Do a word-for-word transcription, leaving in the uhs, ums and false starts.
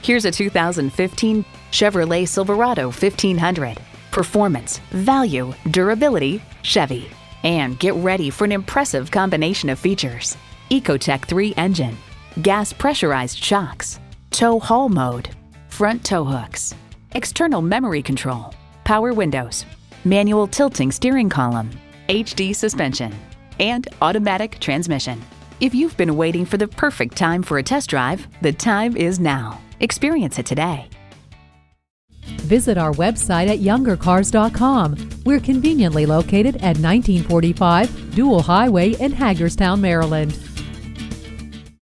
Here's a two thousand fifteen Chevrolet Silverado fifteen hundred. Performance, value, durability, Chevy. And get ready for an impressive combination of features. EcoTech three engine, gas pressurized shocks, tow haul mode, front tow hooks, external memory control, power windows, manual tilting steering column, H D suspension, and automatic transmission. If you've been waiting for the perfect time for a test drive, the time is now. Experience it today. Visit our website at younger cars dot com. We're conveniently located at nineteen forty-five Dual Highway in Hagerstown, Maryland.